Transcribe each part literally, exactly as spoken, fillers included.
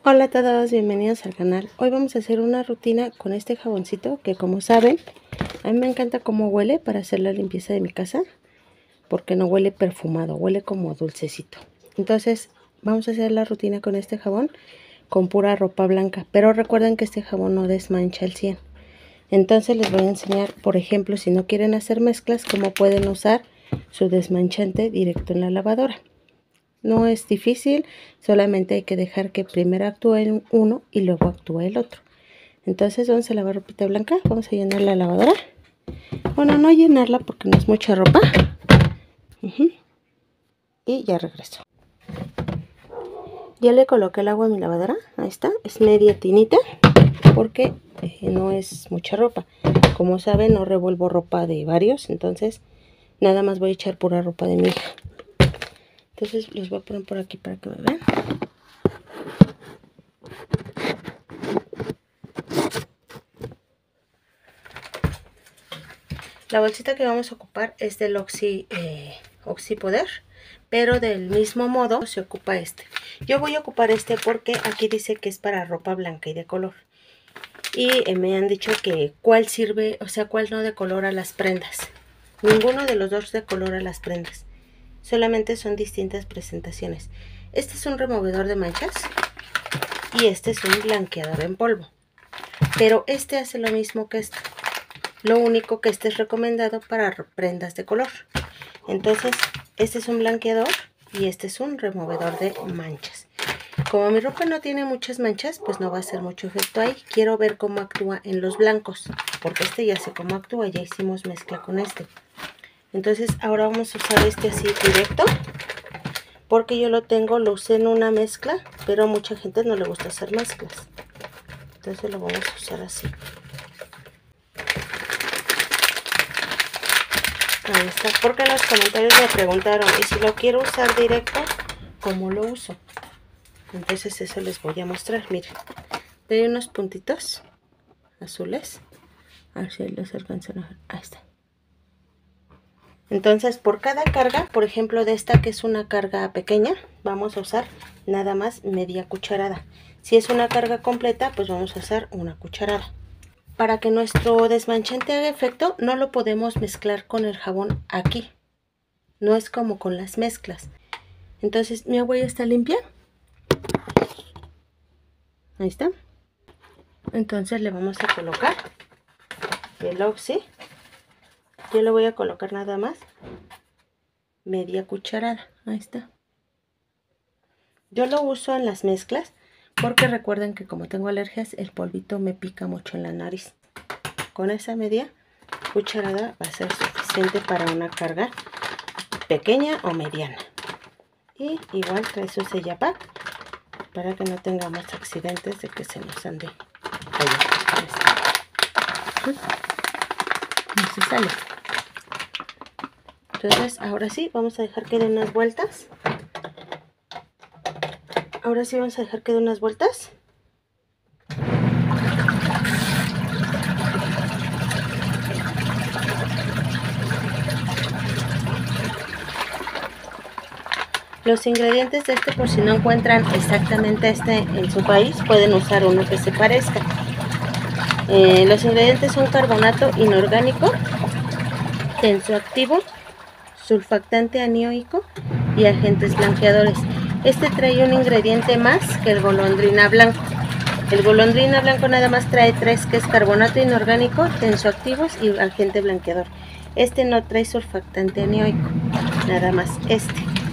Hola a todos, bienvenidos al canal. Hoy vamos a hacer una rutina con este jaboncito que, como saben, a mí me encanta cómo huele para hacer la limpieza de mi casa, porque no huele perfumado, huele como dulcecito. Entonces vamos a hacer la rutina con este jabón con pura ropa blanca, pero recuerden que este jabón no desmancha al cien. Entonces les voy a enseñar, por ejemplo, si no quieren hacer mezclas, cómo pueden usar su desmanchante directo en la lavadora. No es difícil, solamente hay que dejar que primero actúe uno y luego actúe el otro. Entonces vamos a lavar ropita blanca, vamos a llenar la lavadora. Bueno, no llenarla porque no es mucha ropa. Uh-huh. Y ya regreso. Ya le coloqué el agua a mi lavadora, ahí está, es media tinita porque eh, no es mucha ropa. Como saben, no revuelvo ropa de varios, entonces nada más voy a echar pura ropa de mi hija. Entonces los voy a poner por aquí para que me vean. La bolsita que vamos a ocupar es del Oxy, eh, Oxy Poder, pero del mismo modo se ocupa este. Yo voy a ocupar este porque aquí dice que es para ropa blanca y de color. Y eh, me han dicho que cuál sirve, o sea, cuál no decolora las prendas. Ninguno de los dos decolora las prendas. Solamente son distintas presentaciones. Este es un removedor de manchas y este es un blanqueador en polvo. Pero este hace lo mismo que este. Lo único que este es recomendado para prendas de color. Entonces, este es un blanqueador y este es un removedor de manchas. Como mi ropa no tiene muchas manchas, pues no va a hacer mucho efecto ahí. Quiero ver cómo actúa en los blancos, porque este ya sé cómo actúa, ya hicimos mezcla con este. Entonces, ahora vamos a usar este así directo, porque yo lo tengo, lo usé en una mezcla, pero a mucha gente no le gusta hacer mezclas. Entonces lo vamos a usar así. Ahí está, porque en los comentarios me preguntaron, y si lo quiero usar directo, ¿cómo lo uso? Entonces eso les voy a mostrar. Miren, hay unos puntitos azules, a ver si los alcanzan a ver. Ahí está. Entonces, por cada carga, por ejemplo de esta que es una carga pequeña, vamos a usar nada más media cucharada. Si es una carga completa, pues vamos a usar una cucharada. Para que nuestro desmanchante haga efecto, no lo podemos mezclar con el jabón aquí. No es como con las mezclas. Entonces, mi agua ya está limpia. Ahí está. Entonces le vamos a colocar el Oxy. Yo le voy a colocar nada más media cucharada. Ahí está. Yo lo uso en las mezclas porque recuerden que como tengo alergias, el polvito me pica mucho en la nariz. Con esa media cucharada va a ser suficiente para una carga pequeña o mediana. Y igual trae su sellapack para que no tengamos accidentes de que se nos ande cayendo. No se sale. Entonces ahora sí vamos a dejar que dé unas vueltas. Ahora sí vamos a dejar que dé unas vueltas. Los ingredientes de este, por si no encuentran exactamente este en su país, pueden usar uno que se parezca. Eh, los ingredientes son carbonato inorgánico, tensoactivo, sulfactante aniónico y agentes blanqueadores. Este trae un ingrediente más que el golondrina blanco. El golondrina blanco nada más trae tres, que es carbonato inorgánico, tensoactivos y agente blanqueador. Este no trae sulfactante aniónico, nada más este.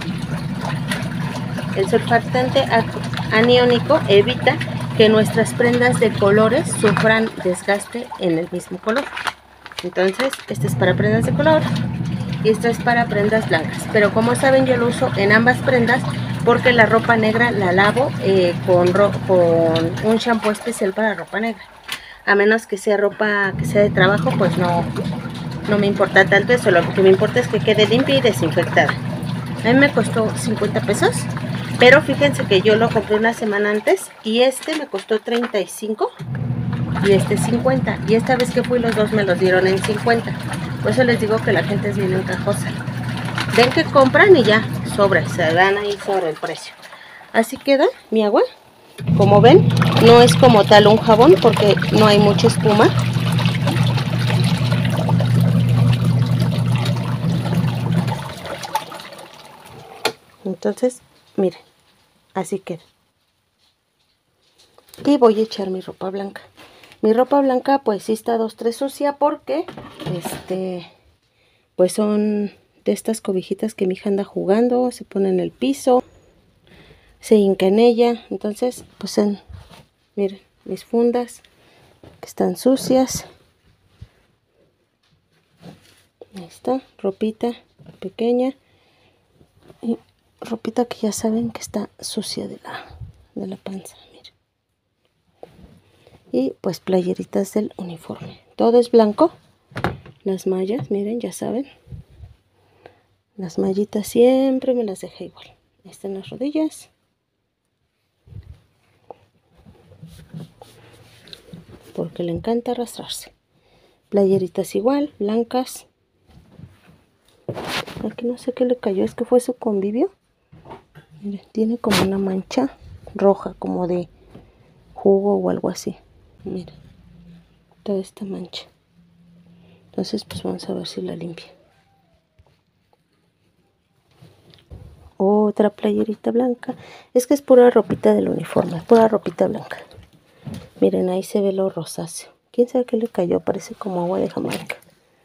El sulfactante aniónico evita que nuestras prendas de colores sufran desgaste en el mismo color. Entonces, este es para prendas de color y este es para prendas blancas. Pero como saben, yo lo uso en ambas prendas porque la ropa negra la lavo eh, con, con un shampoo especial para ropa negra. A menos que sea ropa que sea de trabajo, pues no, no me importa tanto eso. Lo que me importa es que quede limpia y desinfectada. A mí me costó cincuenta pesos. Pero fíjense que yo lo compré una semana antes y este me costó treinta y cinco y este cincuenta. Y esta vez que fui los dos me los dieron en cincuenta. Por eso les digo que la gente es bien encajosa. Ven que compran y ya sobra, se dan ahí sobre el precio. Así queda mi agua. Como ven, no es como tal un jabón porque no hay mucha espuma. Entonces, miren, así queda. Y voy a echar mi ropa blanca. Mi ropa blanca pues sí está dos, tres sucia porque este pues son de estas cobijitas que mi hija anda jugando, se pone en el piso, se hinca en ella. Entonces pues en, miren, mis fundas que están sucias. Ahí está, ropita pequeña y ropita que ya saben que está sucia de la, de la panza. Y pues playeritas del uniforme. Todo es blanco. Las mallas, miren, ya saben. Las mallitas siempre me las dejé igual. Ahí están las rodillas. Porque le encanta arrastrarse. Playeritas igual, blancas. Aquí no sé qué le cayó, es que fue su convivio. Miren, tiene como una mancha roja, como de jugo o algo así. Miren, toda esta mancha. Entonces pues vamos a ver si la limpia. Otra playerita blanca. Es que es pura ropita del uniforme, pura ropita blanca. Miren, ahí se ve lo rosáceo. ¿Quién sabe qué le cayó? Parece como agua de Jamaica.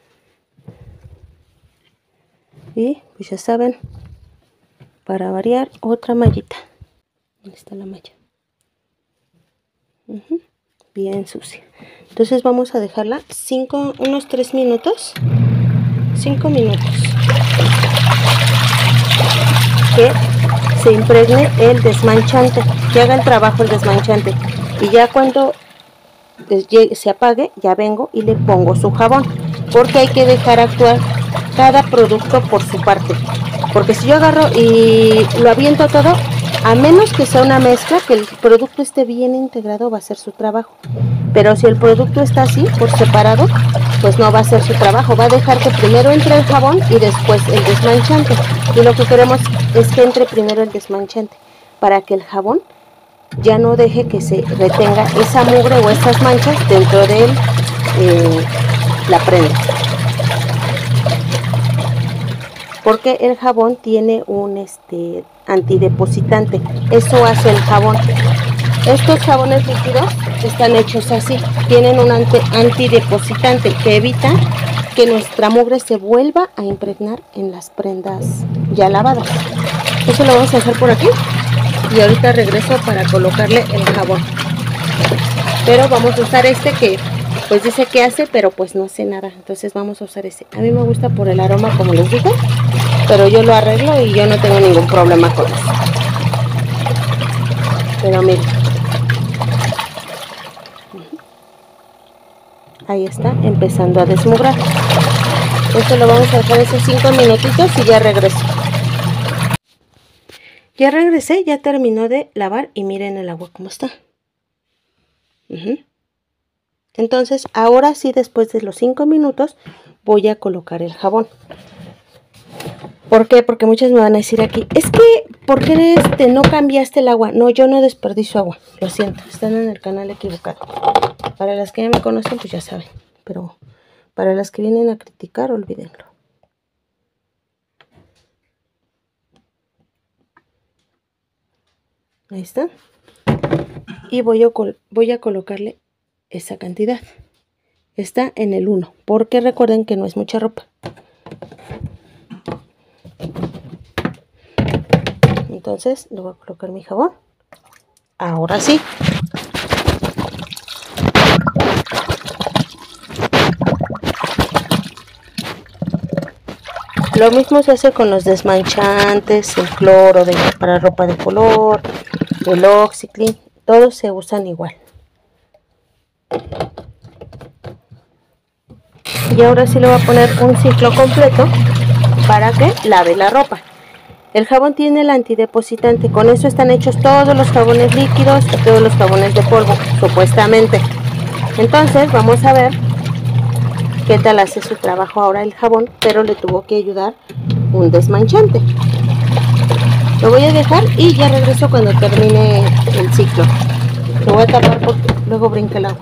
Y pues ya saben, para variar, otra mallita. ¿Dónde está la malla? Uh-huh. Bien sucia. Entonces vamos a dejarla cinco, unos tres minutos. cinco minutos. Que se impregne el desmanchante. Que haga el trabajo el desmanchante. Y ya cuando se apague, ya vengo y le pongo su jabón. Porque hay que dejar actuar cada producto por su parte. Porque si yo agarro y lo aviento todo, a menos que sea una mezcla, que el producto esté bien integrado, va a hacer su trabajo. Pero si el producto está así, por separado, pues no va a hacer su trabajo. Va a dejar que primero entre el jabón y después el desmanchante. Y lo que queremos es que entre primero el desmanchante, para que el jabón ya no deje que se retenga esa mugre o esas manchas dentro de él, eh, la prenda. Porque el jabón tiene un este antidepositante. Eso hace el jabón. Estos jabones líquidos están hechos así. Tienen un anti antidepositante que evita que nuestra mugre se vuelva a impregnar en las prendas ya lavadas. Eso lo vamos a hacer por aquí. Y ahorita regreso para colocarle el jabón. Pero vamos a usar este que pues dice que hace, pero pues no hace nada. Entonces vamos a usar ese. A mí me gusta por el aroma, como les digo, pero yo lo arreglo y yo no tengo ningún problema con eso. Pero miren, ahí está empezando a desmugrar. Esto lo vamos a dejar esos cinco minutitos y ya regreso. Ya regresé, ya terminó de lavar y miren el agua cómo está. Uh-huh. Entonces, ahora sí, después de los cinco minutos, voy a colocar el jabón. ¿Por qué? Porque muchas me van a decir aquí, es que, ¿por qué este, no cambiaste el agua? No, yo no desperdicio agua, lo siento, están en el canal equivocado. Para las que ya me conocen, pues ya saben, pero para las que vienen a criticar, olvídenlo. Ahí está. Y voy a, voy a colocarle esa cantidad. Está en el uno, porque recuerden que no es mucha ropa. Entonces le voy a colocar mi jabón. Ahora sí. Lo mismo se hace con los desmanchantes, el cloro de, para ropa de color, el OxiClean, todos se usan igual. Y ahora sí le voy a poner un ciclo completo para que lave la ropa. El jabón tiene el antidepositante, con eso están hechos todos los jabones líquidos y todos los jabones de polvo, supuestamente. Entonces vamos a ver qué tal hace su trabajo ahora el jabón, pero le tuvo que ayudar un desmanchante. Lo voy a dejar y ya regreso cuando termine el ciclo. Lo voy a tapar porque luego brinca el agua.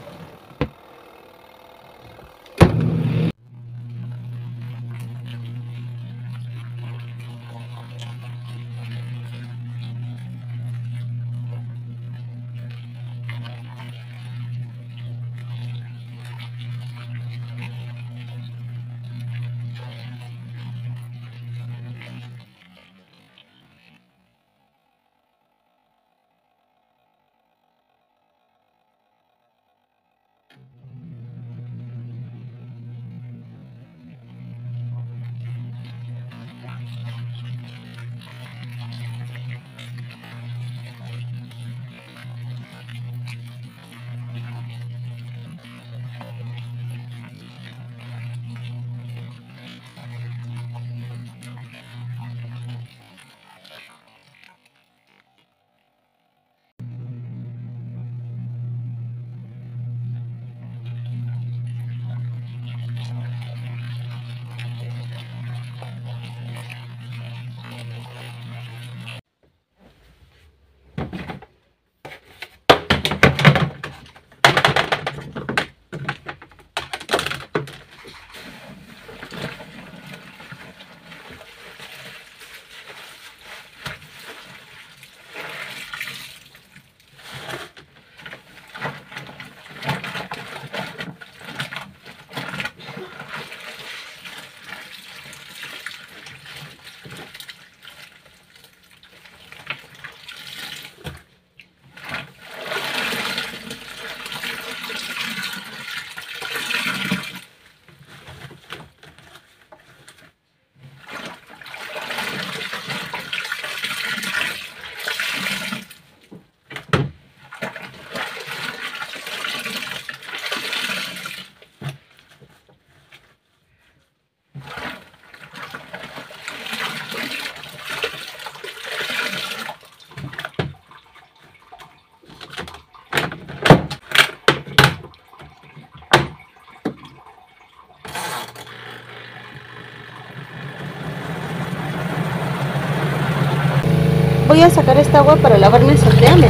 Voy a sacar esta agua para lavarme el solteame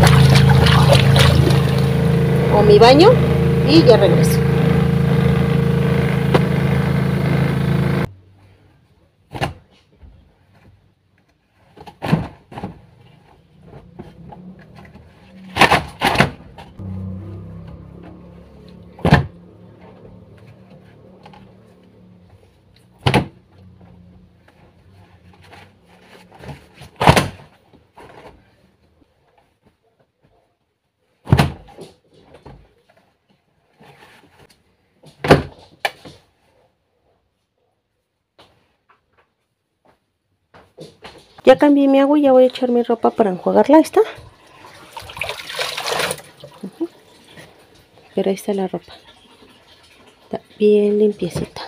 o mi baño y ya regreso. Ya cambié mi agua y ya voy a echar mi ropa para enjuagarla. Ahí está. Uh-huh. Pero ahí está la ropa. Está bien limpiecita.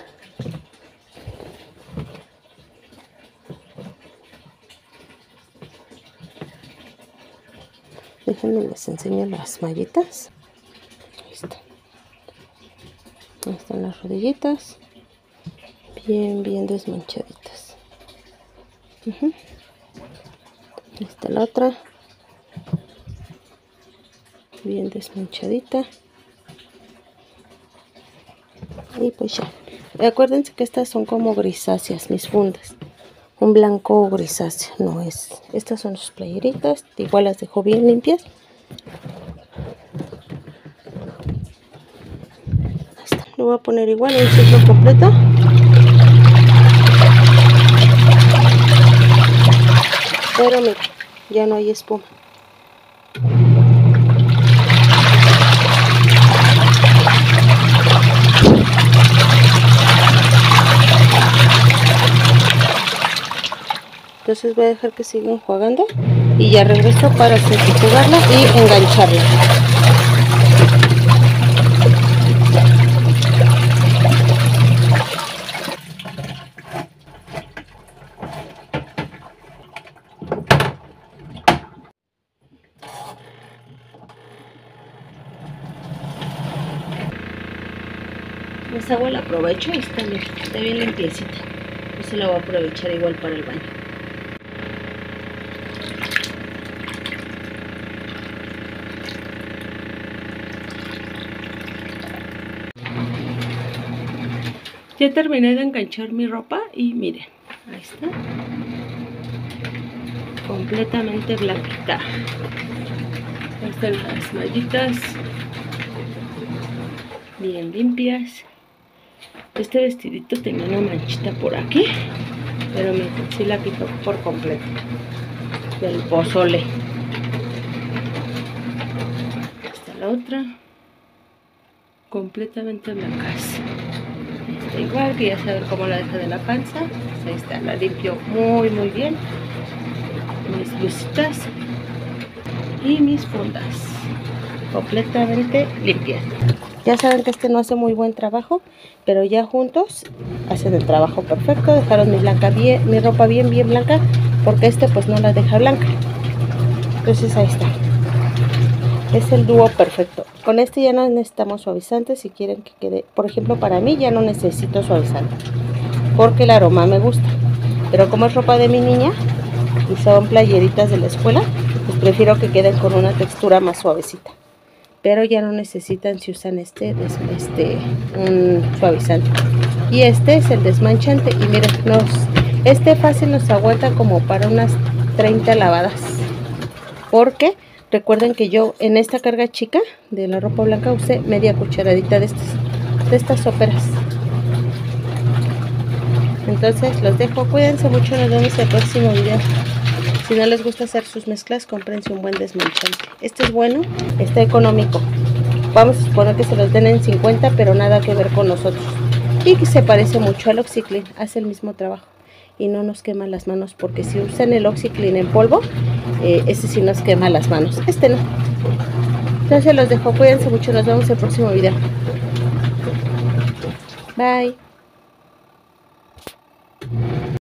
Déjenme les enseño las mallitas. Ahí está. Ahí están las rodillitas. Bien, bien desmanchaditas. Uh-huh. Ahí está la otra. Bien desmanchadita. Y pues ya. Acuérdense que estas son como grisáceas, mis fundas. Un blanco grisáceo, no es. Estas son sus playeritas. Igual las dejo bien limpias. Ahí está. Lo voy a poner igual en un ciclo completo. Pero mira, ya no hay espuma. Entonces voy a dejar que siga enjuagando y ya regreso para centrifugarla y engancharla. Esta agua la aprovecho y está, está bien limpiecita. Entonces la voy a aprovechar igual para el baño. Ya terminé de enganchar mi ropa y miren, ahí está, completamente blanquita. Ahí están las mallitas, bien limpias. Este vestidito tenía una manchita por aquí, pero miren, sí la quitó por completo del pozole. Esta la otra, completamente blancas. Está igual, que ya saben cómo la deja de la panza. Ahí está, la limpio muy muy bien. Mis blusitas y mis fundas completamente limpias. Ya saben que este no hace muy buen trabajo, pero ya juntos hacen el trabajo perfecto. Dejaron mi, blanca bien, mi ropa bien bien blanca, porque este pues no la deja blanca. Entonces ahí está, es el dúo perfecto. Con este ya no necesitamos suavizante. Si quieren que quede, por ejemplo, para mí ya no necesito suavizante, porque el aroma me gusta. Pero como es ropa de mi niña y son playeritas de la escuela, pues prefiero que queden con una textura más suavecita. Pero ya no necesitan si usan este, este un suavizante. Y este es el desmanchante. Y miren, nos, este fácil nos aguanta como para unas treinta lavadas. Porque recuerden que yo en esta carga chica de la ropa blanca usé media cucharadita de estas, de estas soperas. Entonces los dejo, cuídense mucho, nos vemos en el próximo video. Si no les gusta hacer sus mezclas, cómprense un buen desmanchante. Este es bueno, está económico. Vamos a suponer que se los den en cincuenta, pero nada que ver con nosotros. Y que se parece mucho al OxiClean, hace el mismo trabajo. Y no nos quema las manos, porque si usan el OxiClean en polvo, eh, ese sí nos quema las manos. Este no. Entonces los dejo, cuídense mucho, nos vemos en el próximo video. Bye.